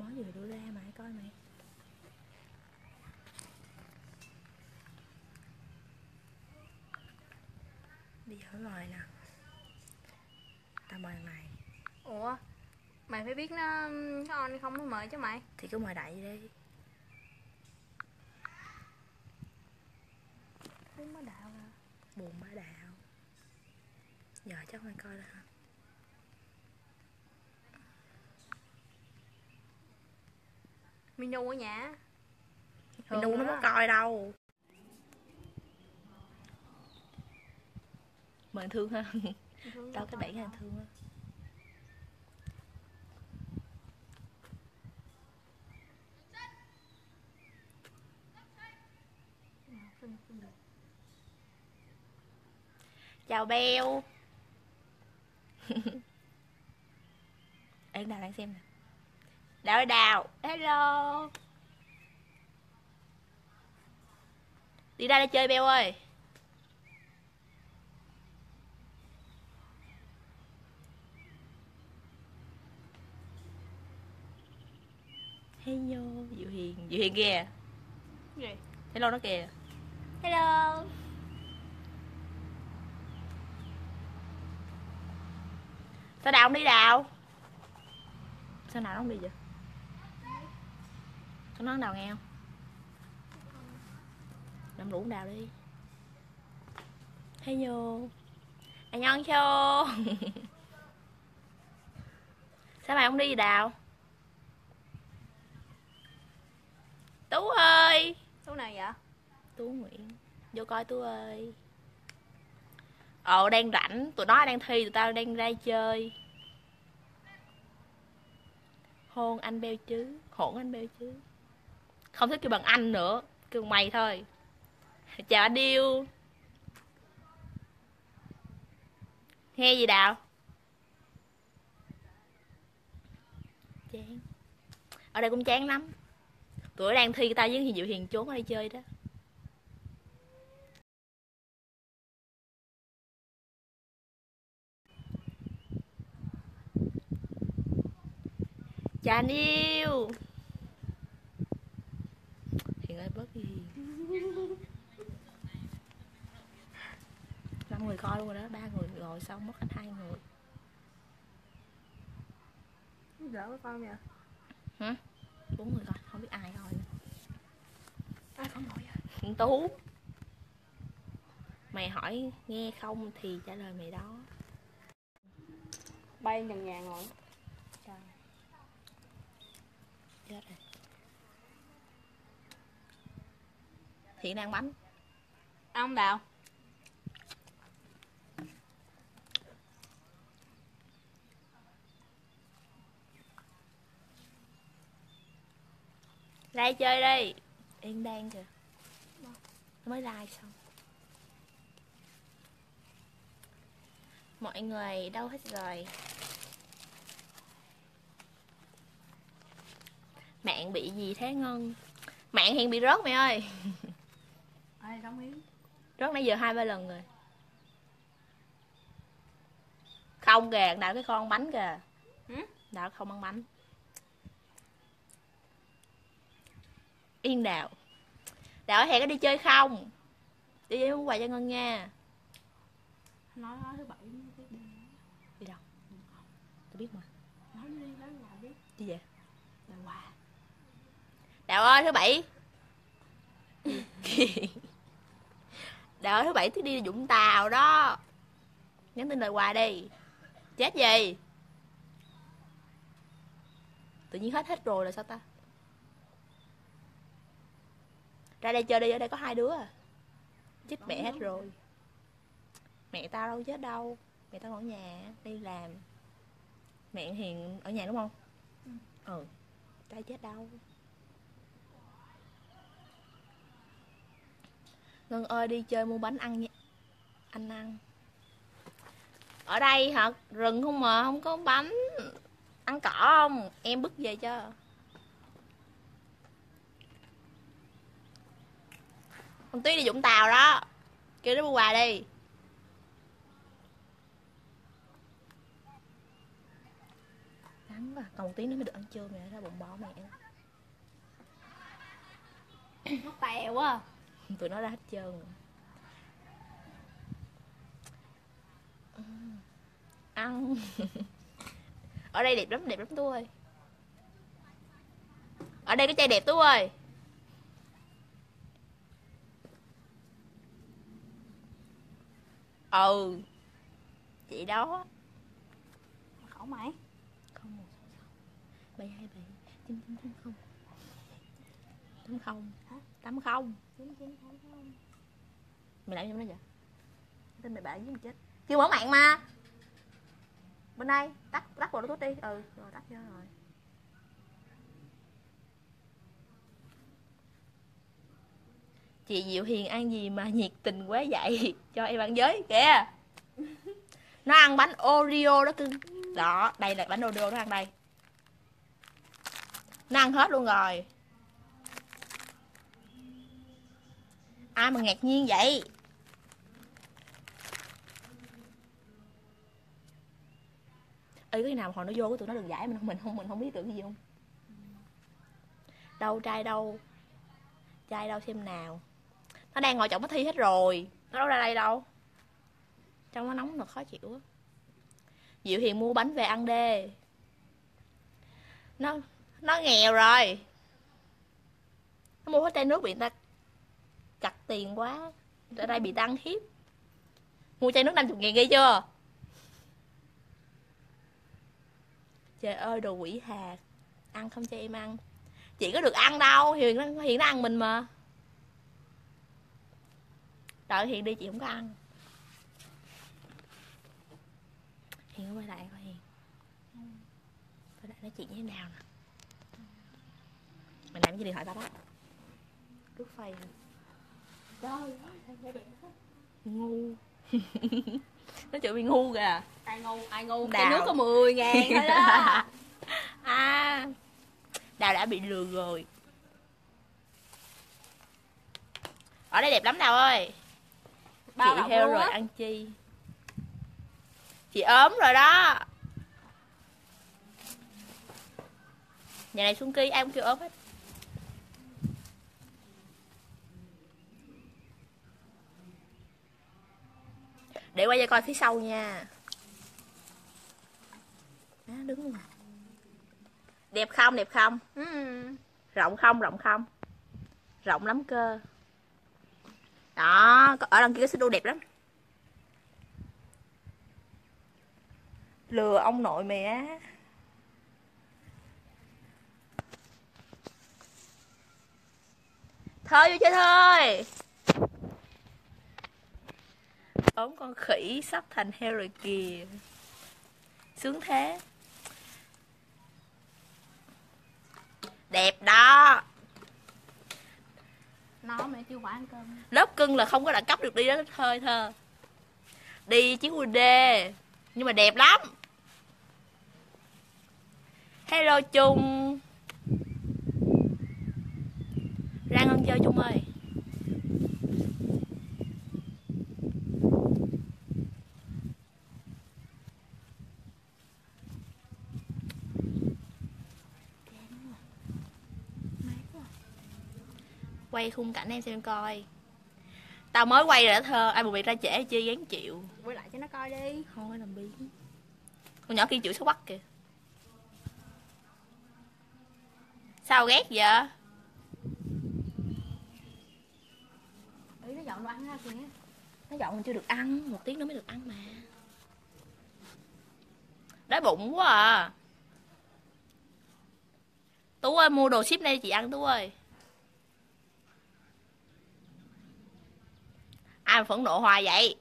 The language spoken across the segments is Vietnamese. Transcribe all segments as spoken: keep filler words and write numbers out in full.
nói gì đưa ra mà coi mày. Đi ở ngoài nè. Tao mời thằng này. Ủa mày phải biết nó có on không mới mời chứ mày. Thì cứ mời đại đi. Buôn bá đạo à? Buồn bá đạo. Giờ chắc mày coi ra hả? Minu ở nhà. Minu nó có coi đâu. Mời Thương ha. Tao cái đẩy hàng Thương á. Chào Beo. Ê, Đào đang xem nè. Đào ơi Đào. Hello. Đi ra đây chơi Beo ơi. Hello. Diệu Hiền. Diệu Hiền kìa. Gì? Hello nó kìa. Hello. Sao Đào không đi Đào? Sao nào nó không đi vậy? Có nói Đào nghe không? Làm rủ Đào đi. Hello. Anh nhân cho. Sao mày không đi Đào? Tú ơi. Tú nào vậy? Tú Nguyễn. Vô coi Tú ơi. Ờ đang rảnh. Tụi nó đang thi. Tụi tao đang ra chơi. Hôn anh Beo chứ. Hôn anh Beo chứ. Không thích kêu bằng anh nữa. Kêu bằng mày thôi. Chào anh Điêu. Nghe gì Đào? Chán. Ở đây cũng chán lắm. Tụi đang thi tao với Diệu Hiền trốn ở đây chơi đó. Chào anh yêu. Hiền ơi bớt đi Hiền. Năm người coi luôn rồi đó. Ba người ngồi xong mất hết hai người. Đỡ có con vậy? Hả? Bốn người coi. Không biết ai coi nữa. Ai có ngồi vậy? Tú. Mày hỏi nghe không thì trả lời mày đó. Bay nhằn nhà ngồi. Trời. Chết rồi. Thiện đang bánh. Ăn không Đào? Ra chơi đi. Yên đang kìa. Nó mới like xong. Mọi người đâu hết rồi? Mạng bị gì thế Ngân? Mạng Hiền bị rớt mày ơi. Ai đóng yến? Rớt nãy giờ hai ba lần rồi. Không kìa, Đào cái con bánh kìa. Ừ? Đào không ăn bánh. Yên Đào. Đào hẹn có đi chơi không? Đi mua quà cho Ngân nha. Nói nói thứ bảy đi. Đi đâu? Tôi biết mà. Nói đi nói quà đi. Đi về. Đòi quà. Đào ơi thứ bảy. Đào ơi thứ bảy tôi đi Vũng Tàu đó. Nhắn tin lời quà đi. Chết gì? Tự nhiên hết hết rồi là sao ta? Ra đây chơi đi, ở đây có hai đứa à. Chết mẹ hết rồi. Mẹ tao đâu chết đâu. Mẹ tao ở nhà đi làm. Mẹ Hiền ở nhà đúng không? Ừ. Ừ. Tao chết đâu. Ngân ơi đi chơi mua bánh ăn nha. Anh ăn. Ở đây hả? Rừng không mà, không có bánh. Ăn cỏ không? Em bứt về cho. Con Tuyết đi Vũng Tàu đó. Kêu nó mua quà đi. Ăn Ngắn quá, còn một tiếng nữa mới được ăn trưa, mẹ ra bụng bò mẹ. Nó tèo quá. Tụi nó ra hết trơn rồi. Ăn. Ở đây đẹp lắm, đẹp lắm Tú ơi. Ở đây cái chai đẹp Tú ơi. Ừ. Chị đó. Khẩu mày. Không một sáu sáu bảy hai bảy chín chín tám không tám không hả? Tám không chín chín tám không. Mày làm gì nó vậy? Tên mày bạn với mình chết. Chưa mở mạng mà. Bên đây, tắt tắt vào Bluetooth đi. Ừ, rồi tắt cho rồi. Chị Diệu Hiền ăn gì mà nhiệt tình quá vậy? Cho em ăn với kìa. Nó ăn bánh Oreo đó cưng. Đó, đây là bánh Oreo nó ăn đây. Nó ăn hết luôn rồi. Ai mà ngạc nhiên vậy? Ê, cái nào mà hồi nó vô cái tụi nó được giải mình không mình không mình không biết được cái gì không? Đâu trai đâu? Trai đâu xem nào. Nó đang ngồi chồng nó thi hết rồi. Nó đâu ra đây đâu. Trong nó nóng là khó chịu á. Diệu Hiền mua bánh về ăn đê. Nó nó nghèo rồi. Nó mua hết chai nước bị người ta chặt tiền quá. Ở đây bị tăng hiếp. Mua chai nước năm mươi ngàn ghi chưa? Trời ơi đồ quỷ hạt. Ăn không cho em ăn. Chị có được ăn đâu. Hiền nó, Hiền nó ăn mình mà. Đợi Hiền đi chị không có ăn. Hiền quay lại coi Hiền. Quay lại nói chuyện với em nào nè. Mày làm cái gì điện thoại tao đó. Rút phây rồi. Trời ơi, ngu. Nó chửi bị ngu kìa. Ai ngu, ai ngu. Đào. Cái nước có mười ngàn thôi đó. À, Đào đã bị lừa rồi. Ở đây đẹp lắm Đào ơi. Bao Chị heo rồi ăn chi? Chị ốm rồi đó. Nhà này Xuân Ki ai cũng kêu ốm hết. Để quay cho coi phía sau nha. Á, đứng luôn. Đẹp không, đẹp không? Ừ. Rộng không, rộng không? Rộng lắm cơ. Đó, ở đằng kia cái xích đu đẹp lắm. Lừa ông nội mày á. Thôi vô chơi thôi. Ốm con khỉ sắp thành heo rồi kìa. Sướng thế. Đẹp đó. Nó mẹ kêu quả ăn cơm. Lớp cưng là không có đẳng cấp được đi đó thôi thơ. Đi chiếc u đê. Nhưng mà đẹp lắm. Hello Trung. Ra ngân chơi Trung ơi. Quay khung cảnh em xem coi. Tao mới quay rồi đó thơ. Ai buộc việc ra trễ chi gán chịu. Quay lại cho nó coi đi. Thôi làm biến. Con nhỏ kia chịu xấu bắt kìa. Sao ghét vậy? Ý nó dọn đồ ăn ra kìa. Nó dọn mình chưa được ăn. Một tiếng nữa mới được ăn mà. Đói bụng quá à. Tú ơi mua đồ ship đây chị ăn Tú ơi. Ai mà phẫn nộ hoài vậy?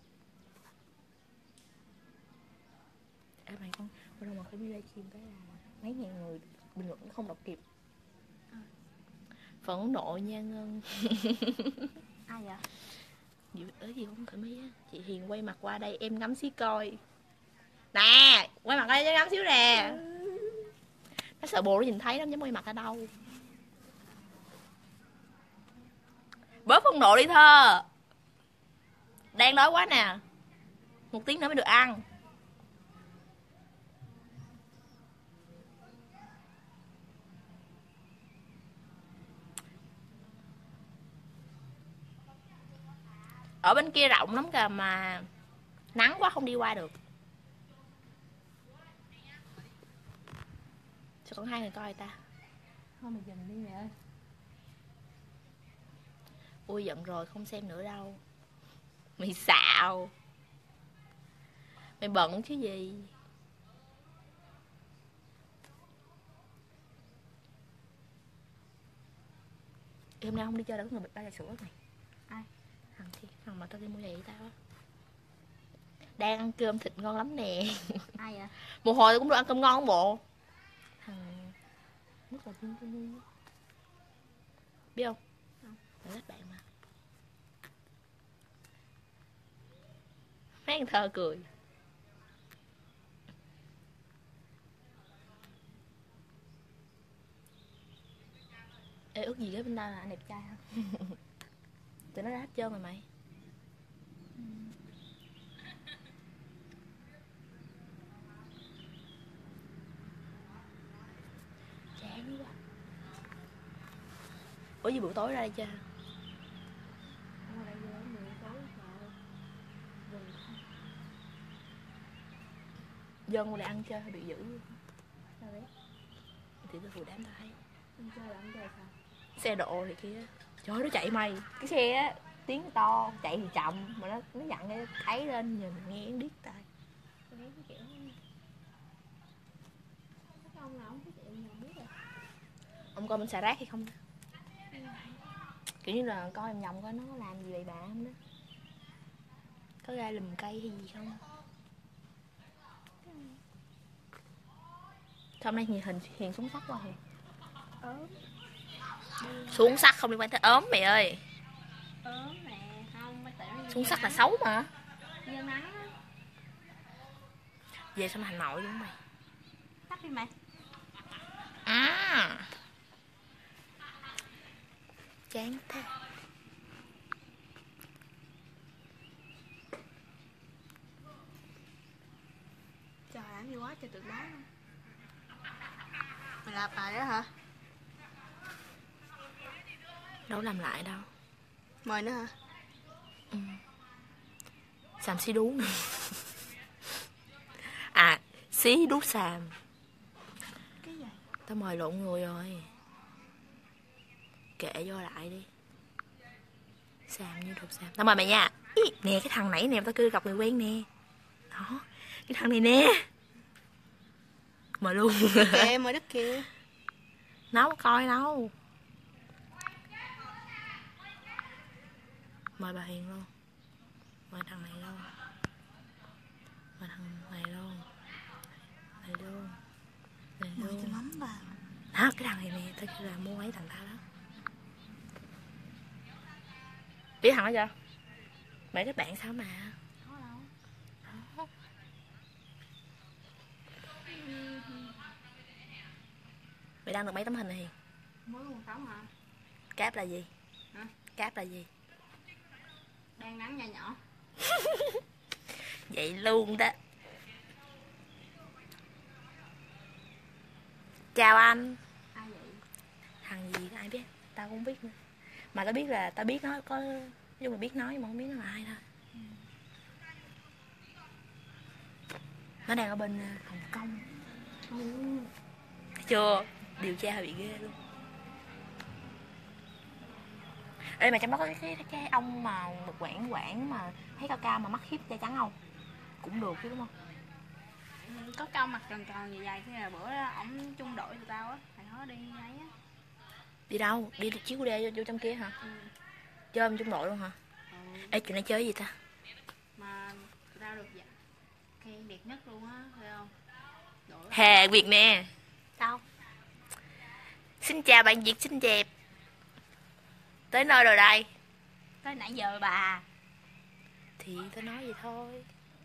Ê mày con, bữa đâu mà phải đi livestream cái là mấy ngàn người bình luận không đọc kịp. À. Phẫn nộ nha Ngân. Ai vậy? Gì ới gì không thoải mái á. Chị Hiền quay mặt qua đây em ngắm xí coi. Nè, quay mặt đây cho ngắm xíu nè. Nó sợ bồ nó nhìn thấy nó dám quay mặt ở đâu. Bớt phẫn nộ đi Thơ. Đang đói quá nè. Một tiếng nữa mới được ăn. Ở bên kia rộng lắm kìa mà nắng quá không đi qua được. Sao còn hai người coi ta? Thôi mày dừng đi mẹ ơi. Ui giận rồi không xem nữa đâu. Mày xạo. Mày bận chứ gì. Ê, hôm nay không đi chơi đâu, có người bịch ba trà sữa này. Ai? Thằng kia, thằng mà tao đi mua lì với tao á. Đang ăn cơm thịt ngon lắm nè. Ai vậy? Một hồi tao cũng được ăn cơm ngon không bộ. Thằng mất là Vinh Vinh Vinh. Biết không? Không. Mày thích bạn mà. Mấy thằng thơ cười. Ê, ước gì cái bên đây là anh đẹp trai không? Tụi nó ra hết trơn rồi mày. Ừ. Chán quá. Ủa gì buổi tối ra đây chơi? Ở đây vô mười tối rồi. Dừng không? Dân để ăn chơi hơi bị dữ. Sao đấy? Thì tôi phụ đám tao thấy. Ăn chơi là ăn chơi sao? Xe độ thì kia. Trời ơi nó chạy mày. Cái xe á tiếng to, chạy thì chậm mà nó nó dặn cái thấy lên nhìn nghe điếc tai. Tôi thấy cái kiểu các ông nào không có chịu nhiều biết rồi. Ông coi mình xà rác hay không? Kiểu như là coi em nhầm coi nó có làm gì bậy bạ không đó. Có ra lùm cây hay gì không? Hôm nay nhìn hình Hiền xuống sắc quá Hiền. Ốm. Xuống sắc không liên quan tới ốm mày ơi. Ốm nè, không mới tưởng Xuống sắc là xấu mà. dơ nắng á. Về xong hành nội luôn mày. Tắt đi mày. À. Chán thế. Trời làm gì quá trời tụi đó. Mày làm bài đó hả? Đâu làm lại đâu. Mời nữa hả? Ừ. Xàm xí đú nữa. À xí đú xàm. Cái gì? Tao mời lộn người rồi. Kệ vô lại đi. Xàm như đục xàm. Tao mời mày nha. Ý, nè cái thằng nãy nè tao kêu gặp người quen nè. Đó. Cái thằng này nè. Mời luôn. Kệ mời đất kia. Nó có coi đâu. Mời bà Hiền luôn. Mời thằng này luôn. Mời thằng này luôn. Này luôn. Này Mời luôn. cho lắm vào. Đó cái thằng này nè. Tao kêu là mua mấy thằng tao đó. Biết thằng đó chưa? Mày các bạn sao mà. Có đâu. Đó. Mày đăng được mấy tấm hình này Hiền? Mới một tấm hả? Cáp là gì? Hả? Cáp là gì? Đang nắng nhỏ nhỏ. Vậy luôn đó. Chào anh. Ai vậy? Thằng gì ai biết. Tao cũng biết nữa. Mà tao biết là tao biết nó có. Nhưng mà biết nói mà không biết nó là ai thôi. Ừ. Nó đang ở bên Hồng Kông. Ừ. Thấy chưa? Điều tra hơi bị ghê luôn. Ê mà trong đó có cái, cái, cái ông mà một quản quản mà thấy cao cao mà mắt hiếp da trắng không? Cũng được chứ đúng không? Ừ, có cao mặt tròn tròn dài dài. Thế là bữa đó ổng chung đội tụi tao á. Thằng đó đi ấy á. Đi đâu? Đi chiếu cu đê vô, vô trong kia hả? Ừ. Chơi trong đội luôn hả? Ừ. Ê chuyện này chơi gì ta? Mà tụi tao được dạ khen đẹp nhất luôn á, thấy không? Đội Hà Việt nè. Sao? Xin chào bạn Việt xinh đẹp. Tới nơi rồi đây. tới nãy giờ bà. Thì tao nói vậy thôi.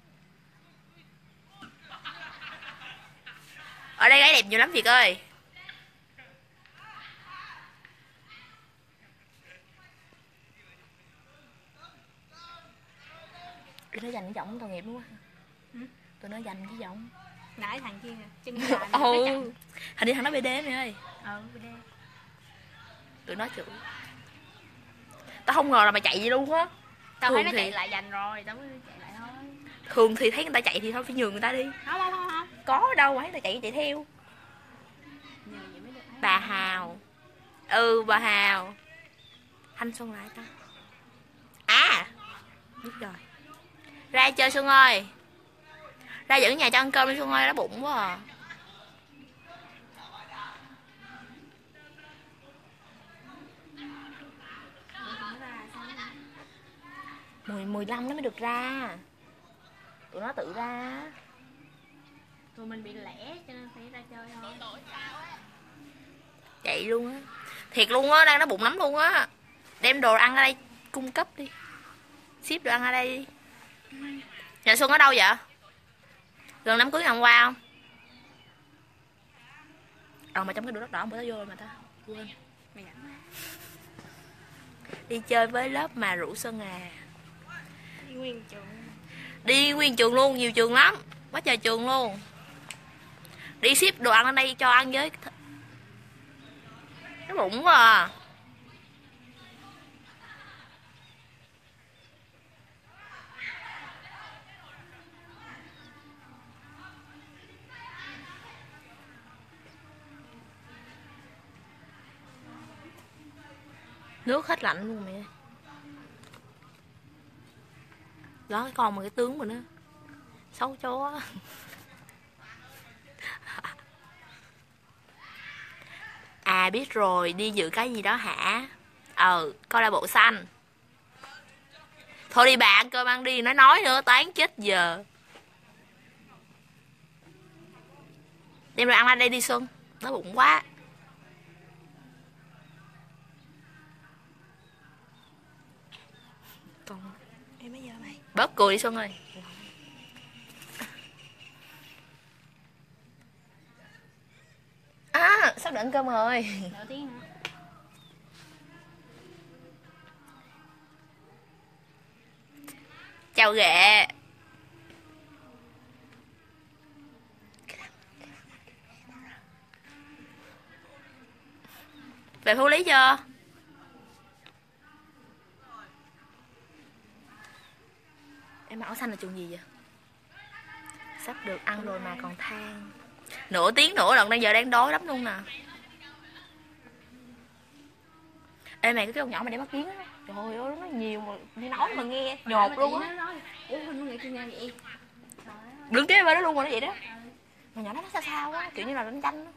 Ở đây gái đẹp nhiều lắm Việt ơi. Tụi nó dành cái giọng tội nghiệp đúng không? Ừ? Tụi nó dành cái giọng. Nãy thằng kia chân dài Ừ. Hình như thằng nó bê đê mày ơi. ừ bê đê. Tụi nó chửi. Tao không ngờ là mày chạy gì luôn á. Tao Thường thấy nó thì- chạy lại giành rồi, tao mới chạy lại thôi. Thường thì thấy người ta chạy thì thôi phải nhường người ta đi. Không không không không. Có đâu mà thấy người ta chạy chạy theo. Nhờ vậy mới được thấy. Bà Hào. Ừ, bà Hào. Thanh Xuân lại ta. À, biết rồi. Ra chơi Xuân ơi. Ra dẫn nhà cho ăn cơm đi Xuân ơi, đói bụng quá à. Mười, mười lăm nó mới được ra. Tụi nó tự ra. Tụi mình bị lẻ cho nên phải ra chơi thôi. Vậy luôn á. Thiệt luôn á, đang đói bụng lắm luôn á. Đem đồ ăn ở đây cung cấp đi. Ship đồ ăn ở đây đi. Nhà Xuân ở đâu vậy? Gần đám cưới ngày hôm qua không? Ờ mà trong cái đồ đất đỏ bữa tao vô rồi mà ta quên. Mày rảnh quá. Đi chơi với lớp mà rủ Xuân à. Đi nguyên trường. Đi nguyên trường luôn, nhiều trường lắm. Quá trời trường luôn. Đi ship đồ ăn ở đây cho ăn với. Nó bụng quá à. Nước hết lạnh luôn mẹ. Đó cái con mà cái tướng mình á. Xấu chó. À biết rồi, đi dự cái gì đó hả? Ờ, coi là bộ xanh. Thôi đi bà ăn cơm ăn đi, nói nói nữa, tán chết giờ. Đem rồi ăn lên đây đi Xuân. Nó bụng quá. Còn em mấy giờ mày? Bớt cười đi Xuân ơi. À, sắp đợi ăn cơm rồi. Nửa tiếng nữa. Chào ghệ. Về Phú Lý chưa? Em mặc áo xanh là trường gì vậy? Sắp được ăn rồi mà còn than. Nửa tiếng nữa lần đang giờ đang đói lắm luôn nè. Ê mày cái con nhỏ mà để mắt kiến á. Trời ơi nó nhiều mà đi nói mà nghe nhột luôn á. Ủa hình như người nghe vậy. Đứng kế bên đó luôn rồi nó vậy đó. Mà nhỏ nó nói sao sao á, kiểu như là đánh tranh á.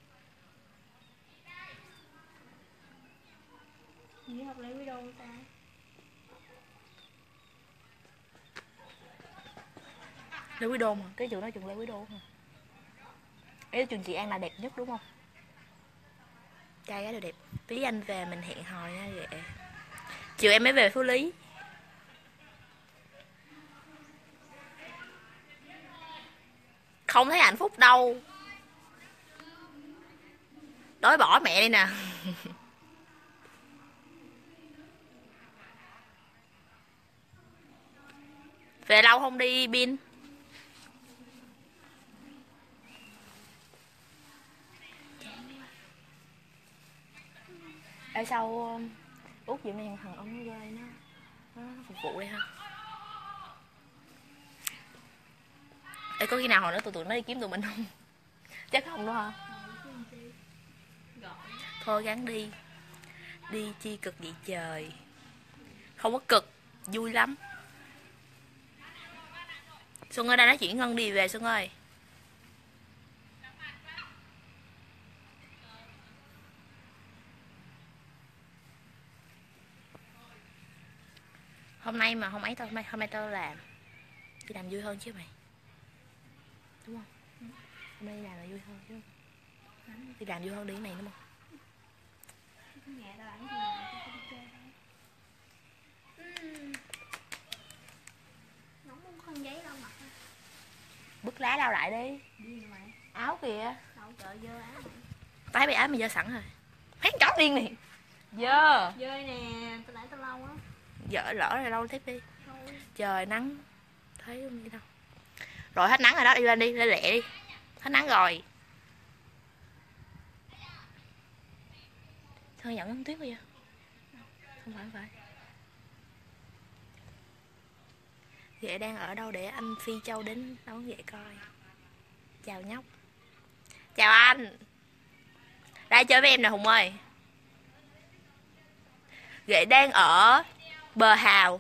Như học lấy video ta. Lê Quý Đô mà, cái trường đó trường Lê Quý Đô mà. Ấy trường chị An là đẹp nhất đúng không? Trai gái đều đẹp. Tí anh về mình hẹn hò nha vậy. Chiều em mới về Phú Lý. Không thấy hạnh phúc đâu. Đói bỏ mẹ đi nè. Về lâu không đi Bin? Ở sau Út dạo này thằng ông nó ghê nó, nó phục vụ đây ha. Ê có khi nào hồi nữa tụi tụi nó đi kiếm tụi mình không? Chắc không đâu hả? Thôi gắng đi. Đi chi cực vậy trời. Không có cực, vui lắm. Xuân ơi đang nói chuyện Ngân đi về Xuân ơi. Hôm nay mà không ấy tao, hôm nay tao làm. Đi làm vui hơn chứ mày. Đúng không? Hôm nay đi làm là vui hơn chứ. Đi làm vui hơn đi cái này đúng không? Nhà tao làm gì mà tao đi chơi thôi. Nóng không khăn giấy đâu mặc. Bứt lá đau lại đi. Gì mày? Áo kìa. Đâu trời dơ áo mày. Tái bị áo mày dơ sẵn rồi. Hắn chó điên này. Dơ. Dơ nè, tao nãy tao lâu á. Dở lỡ rồi đâu tiếp đi. Thôi. Trời nắng. Thấy không gì đâu. Rồi hết nắng rồi đó, đi lên đi, lên lẹ đi. Hết nắng rồi. Sao nhận ấm tuyết bây giờ? Không phải không phải. Ghệ đang ở đâu để anh Phi Châu đến đón Ghệ coi. Chào nhóc. Chào anh. Ra chơi với em nè Hùng ơi. Ghệ đang ở Bờ Hào.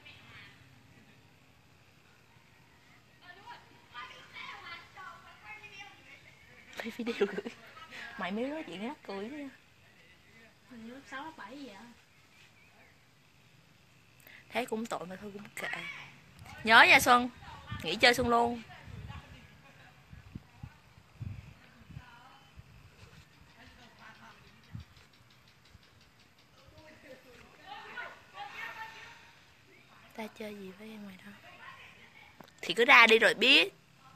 Phải video gửi. Mày mới nói chuyện á, cười nha. Hình như lớp sáu lớp bảy gì vậy? Thế cũng tội mà thôi cũng kệ. Nhớ nha Xuân. Nghỉ chơi Xuân luôn. Ta chơi gì với em ngoài đó? Thì cứ ra đi rồi biết.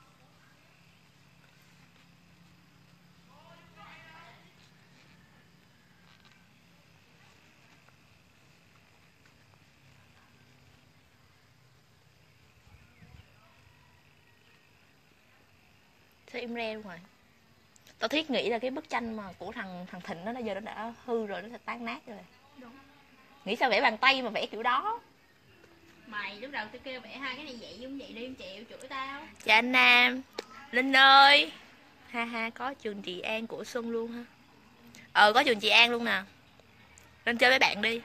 Sao im re luôn rồi? Tao thiết nghĩ là cái bức tranh mà của thằng thằng Thịnh nó bây giờ nó đã hư rồi, nó sẽ tan nát rồi. Đúng. Nghĩ sao vẽ bàn tay mà vẽ kiểu đó? Mày lúc đầu tao kêu vẽ hai cái này vậy giống vậy đi, em chịu chửi tao. Chào anh Nam. Linh ơi. Ha ha, có trường Trị An của Xuân luôn ha. Ờ, có trường Trị An luôn nè. Lên chơi với bạn đi.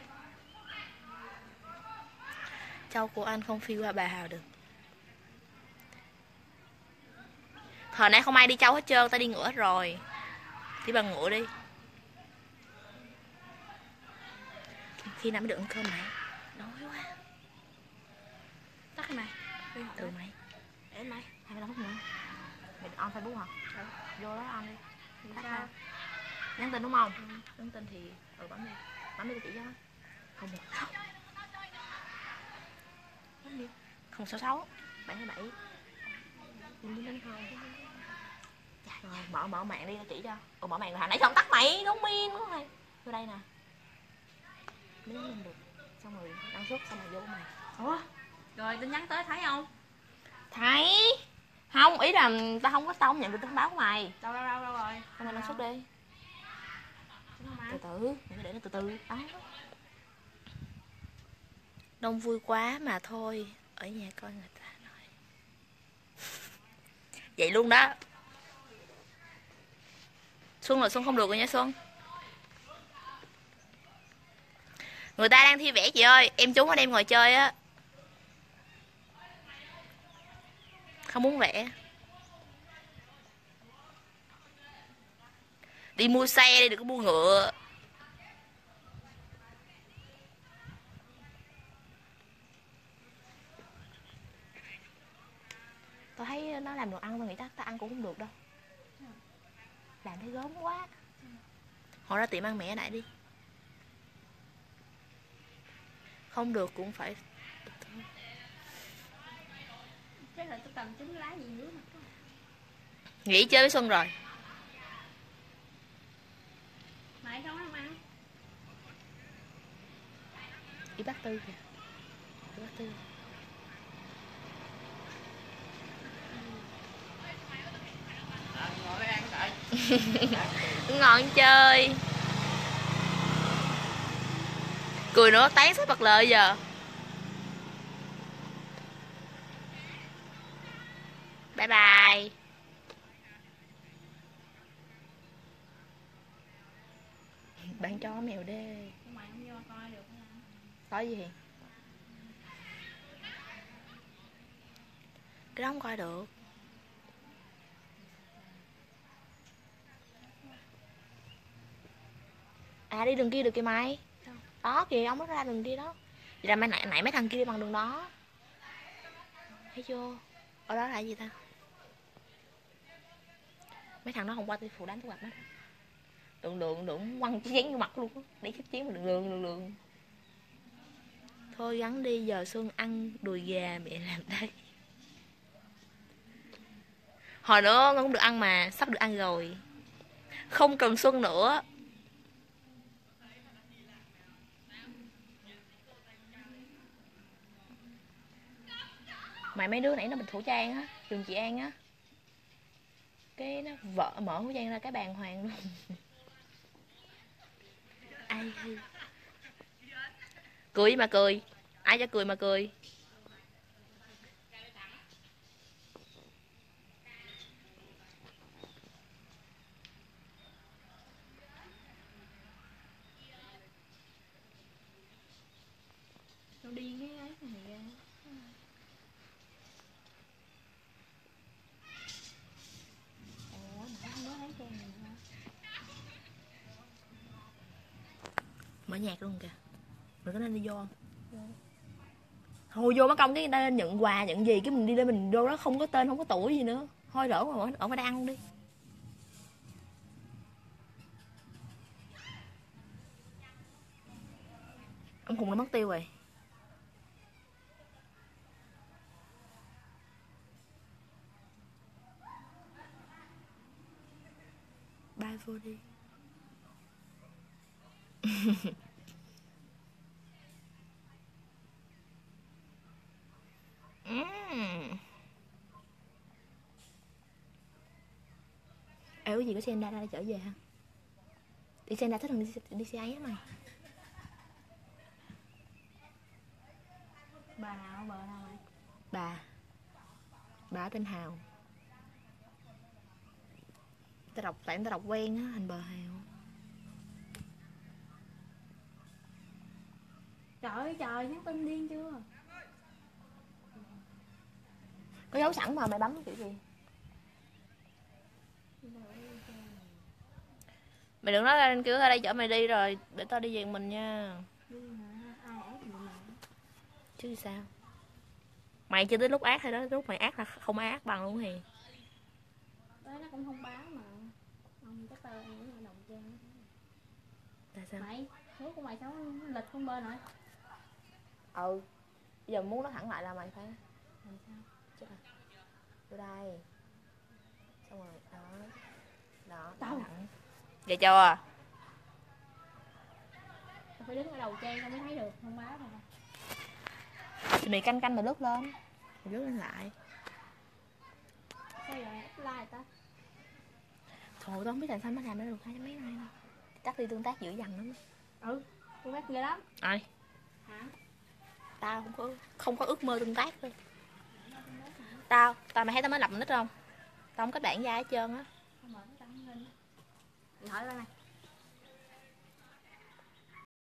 Châu của anh không phi qua Bà Hào được. Hồi nãy không ai đi Châu hết trơn, ta đi ngựa hết rồi. Đi bằng ngựa đi. Khi nào mới được ăn cơm mày? Đói quá. Tắt cái mày. Từ mày. Để mày. Hai mươi lăm phút nữa. Mày on Facebook hả? Ừ. Vô đó on đi. Tắt ra. Nhắn tin đúng không? Ừ. Nhắn tin thì ừ bấm đi. Bấm đi cho chị cho. Không được. Không. Bấm đi. Không sáu sáu. Bảy hai bảy. Đừng đến không. Rồi mở mở mạng đi cho chị cho. Ừ mở mạng rồi hả? Nãy không tắt mày, đúng miên đúng mày. Vô đây nè. Mới nhắn tin được. Xong rồi đăng xuất xong rồi vô mày. Ủa? Rồi tin nhắn tới thấy không? Thấy. Không, ý là tao không có tao không nhận được thông báo của mày. Đâu đâu đâu đâu rồi. Xong mày đăng xuất đi. Từ từ, mày cứ để nó từ từ. Đó. Đông vui quá mà thôi. Ở nhà coi người ta nói. Vậy luôn đó. Xuân rồi Xuân không được rồi nha Xuân. Người ta đang thi vẽ chị ơi. Em trốn ở đây ngồi chơi á. Không muốn vẽ. Đi mua xe đi, đừng có mua ngựa. Tôi thấy nó làm đồ ăn, tôi nghĩ chắc ta ăn cũng không được đâu. Làm thấy gớm quá. Họ ra tiệm ăn mẹ lại đi. Không được cũng phải. Thế là tôi cầm trứng lá gì nữa mà. Nghỉ chơi với Xuân rồi. Mày không không ăn. Đi bác Tư kìa. Đi bác Tư. Ngon chơi. Cười nữa tán sắp bật lợi giờ. Bye bye. Bạn cho mèo đê. Mày không vô coi được hả? Có gì? Cái đó không coi được. À đi đường kia được kìa mày. Đó kìa ông nó ra đường kia đó. Vậy là mày nãy, nãy mấy thằng kia đi bằng đường đó. Thấy chưa? Ở đó là gì ta? Mấy thằng nó hôm qua tôi phụ đánh tôi gặp nó. Đường đường đường quăng cái chén vô mặt luôn. Để cái chén mà đường đường đường đường. Thôi gắn đi, giờ Xuân ăn đùi gà mẹ làm đây. Hồi nữa con cũng được ăn mà, sắp được ăn rồi. Không cần Xuân nữa. Mày mấy đứa nãy nó bình thủ Trang á, trường chị An á. Cái nó vợ mở Hữu Trang ra cái bàn hoàng luôn. Ai cười mà cười. Ai cho cười mà cười. Mở nhạc luôn kìa. Mình có nên đi vô không? Thôi vô mất công cái người ta nhận quà nhận gì cái mình đi lên mình vô đó không có tên không có tuổi gì nữa. Thôi đỡ mà ở phải ăn đi. Ông Hùng đã mất tiêu rồi. Bay vô đi. uhm. Ê, cái gì có Senda ra trở về ha? Đi Senda thích hơn đi, đi xe ấy á mày. Bà nào bờ nào mày? Bà Bà tên Hào. Ta đọc tại ta đọc quen á, thành bờ Hào. Trời ơi trời, nhắn tin điên chưa? Có dấu sẵn mà mày bấm kiểu gì? Mày đừng nói ra kêu tao đây chở mày đi rồi để tao đi về mình nha. Chứ sao? Mày chưa tới lúc ác hay đó, lúc mày ác là không ai ác bằng luôn thì. Đấy nó cũng không báo mà. Ông chắc tao em ở đồng trang. Tại sao? Mày, thuốc của mày sao lịch không bên rồi? Ừ. Bây giờ muốn nó thẳng lại là mày phải Làm sao? chết rồi. Vô đây. Xong rồi đó. Đó, Tao thẳng. Vậy chưa? Tao phải đứng ở đầu trang tao mới thấy được, không báo rồi. Thì mày canh canh mày lướt lên. Mày lướt lên lại. Sao giờ like ta? Thôi tao không biết tại sao mới làm nó được hai mấy này đâu. Chắc đi tương tác dữ dằn lắm. Ừ, tương tác ghê lắm. Ai? Hả? Tao không có không có ước mơ tương tác thôi. Tao, tao mày thấy tao mới lập nick không? Tao không có bạn ra hết trơn á. Không mở tao lên. Điện thoại lên này.